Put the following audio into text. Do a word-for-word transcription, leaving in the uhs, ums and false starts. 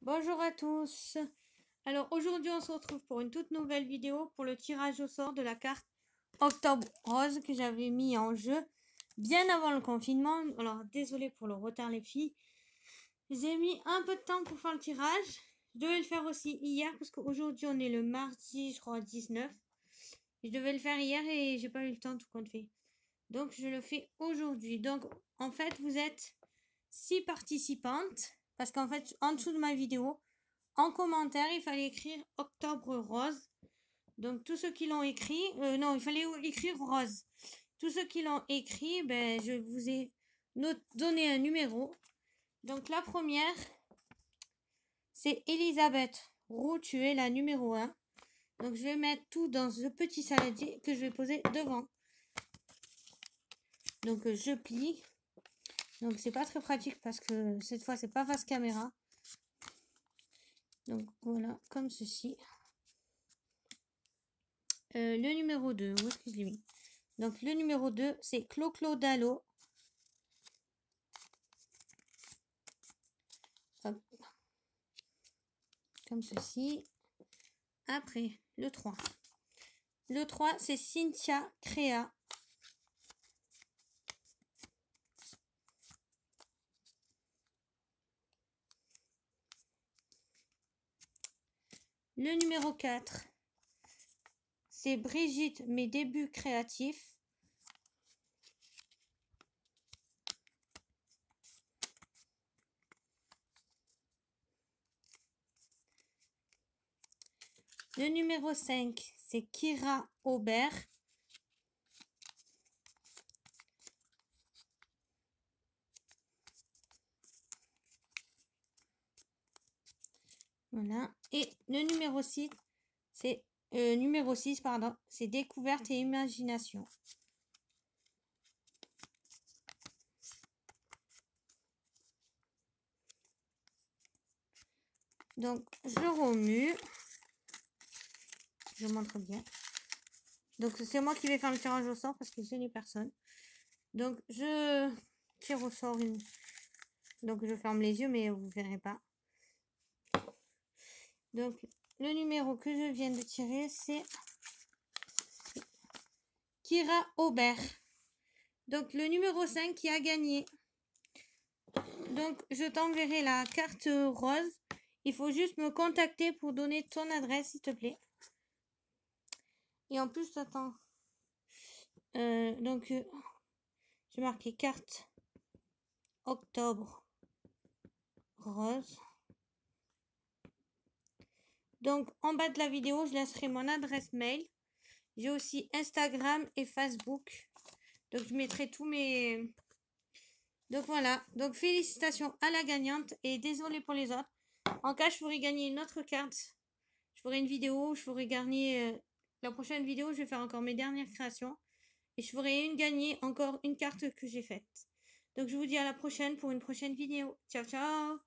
Bonjour à tous. Alors aujourd'hui on se retrouve pour une toute nouvelle vidéo pour le tirage au sort de la carte Octobre Rose que j'avais mis en jeu bien avant le confinement. Alors désolé pour le retard les filles. J'ai mis un peu de temps pour faire le tirage. Je devais le faire aussi hier parce qu'aujourd'hui on est le mardi je crois dix-neuf. Je devais le faire hier et j'ai pas eu le temps tout compte fait. Donc je le fais aujourd'hui. Donc en fait vous êtes six participantes. Parce qu'en fait, en dessous de ma vidéo, en commentaire, il fallait écrire Octobre Rose. Donc, tous ceux qui l'ont écrit, euh, non, il fallait écrire Rose. Tous ceux qui l'ont écrit, ben, je vous ai donné un numéro. Donc, la première, c'est Elisabeth Roux, tu es la numéro un. Donc, je vais mettre tout dans ce petit saladier que je vais poser devant. Donc, je plie. Donc, c'est pas très pratique parce que cette fois, c'est pas face caméra. Donc voilà, comme ceci. Euh, le numéro deux, où est-ce que je l'ai mis? Donc le numéro deux, c'est Clo-Clo Dallo. Hop. Comme ceci. Après, le trois. Le trois, c'est Cynthia Créa. Le numéro quatre, c'est Brigitte, mes débuts créatifs. Le numéro cinq, c'est Kira Aubert. Voilà. Et le numéro six, c'est euh, numéro six, pardon, c'est Découverte et Imagination. Donc, je remue. Je montre bien. Donc, c'est moi qui vais faire le tirage au sort parce que je n'ai personne. Donc, je tire au sort une. Donc, je ferme les yeux, mais vous ne verrez pas. Donc, le numéro que je viens de tirer, c'est Kira Aubert. Donc, le numéro cinq qui a gagné. Donc, je t'enverrai la carte rose. Il faut juste me contacter pour donner ton adresse, s'il te plaît. Et en plus, attends. Euh, donc, euh, j'ai marqué carte Octobre Rose. Donc, en bas de la vidéo, je laisserai mon adresse mail. J'ai aussi Instagram et Facebook. Donc, je mettrai tous mes... Donc, voilà. Donc, félicitations à la gagnante. Et désolé pour les autres. En cas, je ferai gagner une autre carte. Je ferai une vidéo. Je ferai gagner... Euh, la prochaine vidéo, je vais faire encore mes dernières créations. Et je ferai une gagner encore une carte que j'ai faite. Donc, je vous dis à la prochaine pour une prochaine vidéo. Ciao, ciao!